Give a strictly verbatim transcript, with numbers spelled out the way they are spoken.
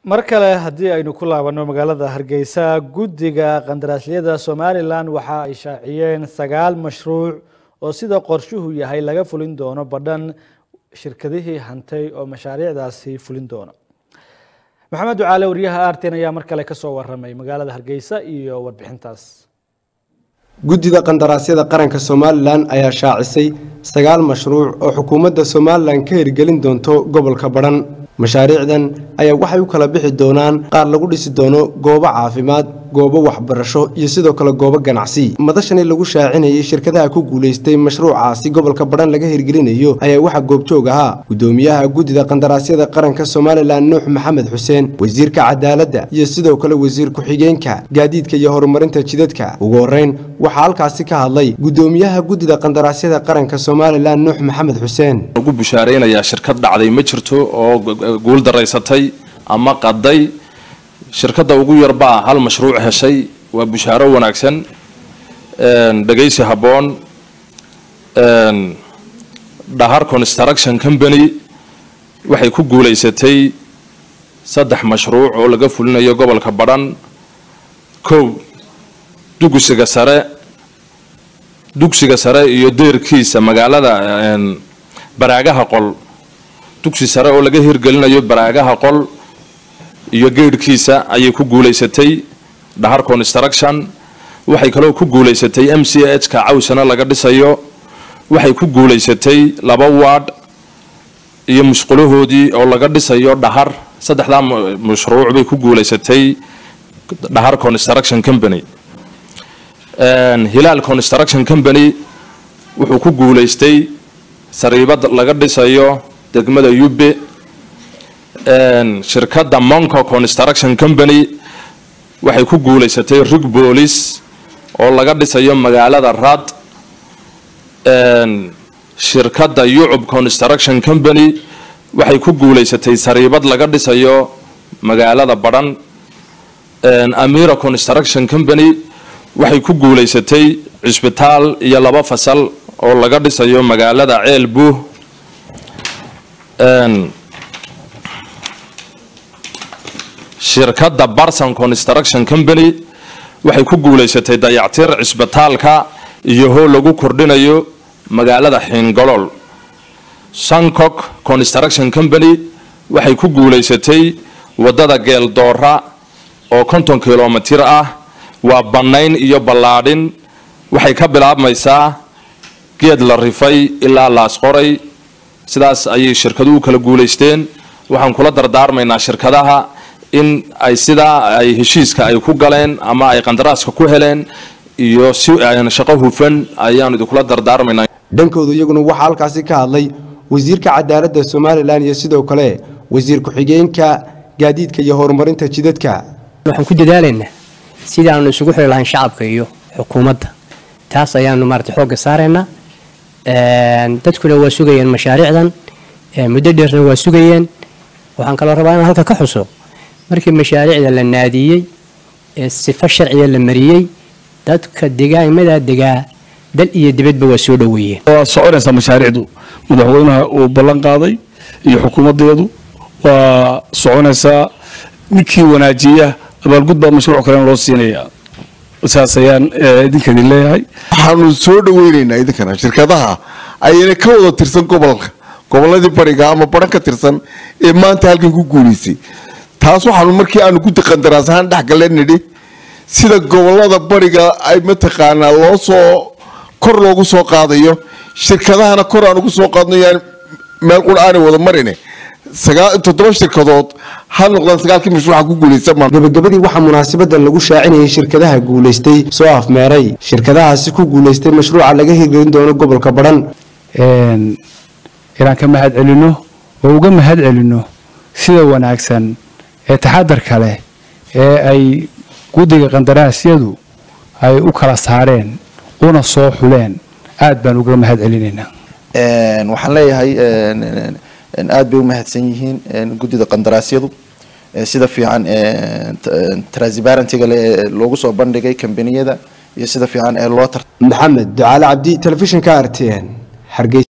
markale haddii aynu ku laabano magaalada Hargeysa guddiga qandaraasliyada Somaliland waxa ay shaaciyeen sagaal mashruuc oo sida qorshuhu yahay laga fulin doono badhan shirkadihii hantay oo mashaariicdaasi fulin doona. Maxamed Ducaale wariyaha R T N ayaa markale ka soo waramay magaalada Hargeysa iyo warbixintaas. guddiga qandaraasyada qaranka Somaliland ayaa shaacisay sagaal mashruuc oo xukuumadda Somaliland ka hirgelin doonto gobolka Badhan. mashaariicdan ayaa waxay u kala bixi doonaan qaar lagu dhisi doono goobo caafimaad, goobo waxbarasho iyo sidoo kale goobo ganacsi. madashani lagu shaacinayay shirkadaha ku guuleystay mashruucaasi gobolka Badhan laga hirgelinayo ayaa waxa goobjoog ahaa gudoomiyaha guddiga qandaraasyada qaranka Somaliland Nuux Maxamed Xuseen, wasiirka cadaaladda iyo sidoo kale wasiir ku-xigeenka gaadiidka iyo horumarinta jidadka. ugu horeyn waxa halkaasi ka hadlay gudoomiyaha guddiga qandaraasyada qaranka Somaliland Nuux Maxamed Xuseen. ugu bushaareynaya shirkad dhacday ma jirto oo guul daraysatay ama qaday. shirkadda ugu yarba hal mashruuc heshay waa bushaaro wanaagsan. een dhageysi haboon een Dhahar Construction Company waxay ku guuleysatay saddex mashruuc oo laga fulinayo gobolka Badhan. kow dugsiga sare dugsiga sare iyo deerkiisa magaalada een baraagaha qol dugsi sare oo laga hirgelinayo baraagaha qol iyo geedkiisa ayay ku guuleysatay Dhahar Construction. waxay kale oo ku guuleysatay M C H ka cawsana laga dhisayo. waxay ku guuleysatay laba ward iyo musqulahoodii oo laga dhisayo Dhahar. saddexda mashruuc bay ku guuleysatay Dhahar Construction Company. een Hilal Construction Company wuxuu ku guuleystay sariibad laga dhisayo degmada Yubbe. een shirkadda Monco Construction Company waxay ku guuleysatay Rig Police oo laga dhisayo magaalada Rad. een shirkadda Yucub Construction Company waxay ku guuleysatay sariibad laga dhisayo magaalada Badhan. een Amira Construction Company waxay ku guuleysatay cisbitaal iyo laba fasal oo laga dhisayo magaalada Ceelbuh. een shirkadda Barsan Construction Company waxay ku guuleysatay dayactir cisbitaalka iyo hool lagu kordhinayo magaalada Xiingolol. Sankok Construction Company waxay ku guuleysatay wadada Geeldoora oo konton kiiloomitir ah. waa banayn iyo ballaadhin. waxay ka bilaabmaysaa geed la rifay ilaa laas qoray. sidaas ayay shirkaduhu kala guuleysteen. waxaan kula dardaarmaynaa shirkadaha in ay sida ay heshiiska ay ku galeen ama ay qandaraaska ku heleen iyo si ay shaqo hufan ayaan idin kula dardaarmaynaa. dhankooda iyaguna waxa halkaasi ka hadlay wasiirka cadaaladda Somaliland iyo sidoo kale wasiir ku-xigeenka gaadiidka iyo horumarinta jidadka. waxaan ku dadaalaynaa sidii aanu isugu xiri lahayn shacabka iyo xukuumadda. taas ayaanu maartay xoog saarayna. een dadkuna waa sugayeen mashaariicdan muddo dheerna waa sugayeen. waxaan kala rabaa in halka ka xuso markii mashaariicda la naadiyay ee sifa sharciga la mariyay dadka deegaamada degaa dal iyo dibadba waa soo dhaweeyeen. waa soconaysa mashaariicdu madaxweynaha uu ballan qaaday iyo xukuumaddeedu waa soconaysa. ninkii wanaajiya abaalgud baa mashruuc kale loo siinaya. saas ayaan idinkeedii leeyahay. waxaanu soo dhaweynaynaa idinkana shirkadaha ayna ka wada tirsan gobolka goboladii bariga ama Badhan ka tirsan ee maanta halkan ku guuleysay. taas waxaanu markii aanu guddi qandaraas ahaan dhex galeen sida gobolada bariga ay mataqaanaa loo soo kor loogu soo qaadayo shirkadahana kor aan ugu soo qaadnayaan meel quraan wada marine sagaal toddoba shirkadood hal noqdaan sagaalkii mashruuca ku guuleysay. gabagabadii waxaa munaasabadan lagu shaacinayay shirkadaha guuleystay soo afmeeray shirkadahaasi ku guuleystay mashruuca laga hirgelin doono gobolka Badhan. een inaan ka mahad celino oo uga mahad celino sida wanaagsan ee taxadar kale ee ay guddiga qandaraasyadu ay u kala saareen una soo xuleen aad baan uga mahad celinaynaa. een waxaan leeyahay een aad bay u mahadsan yihiin guddiga qandaraasyadu sida fiican ee transparency-ga loogu soo bandhigay kambaniyada iyo sida fiican ee loo tar. Maxamed Ducaale Cabdi, telefishinka R T N Hargeysa.